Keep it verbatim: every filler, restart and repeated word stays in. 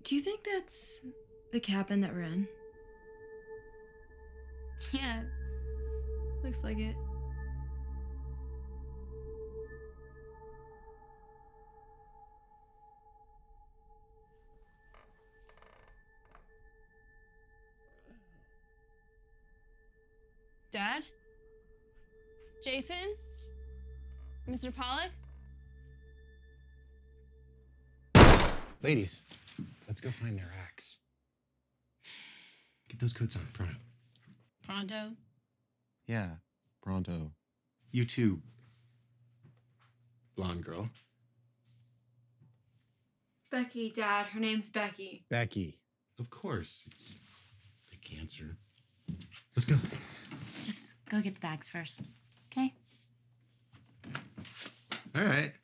Do you think that's the cabin that we're in? Yeah, looks like it. Dad? Jason? Mister Pollock? Ladies, let's go find their axe. Get those coats on, pronto. Pronto? Yeah, pronto. You too, blonde girl. Becky, Dad. Her name's Becky. Becky. Of course, it's the cancer. Let's go. Just go get the bags first, okay? All right.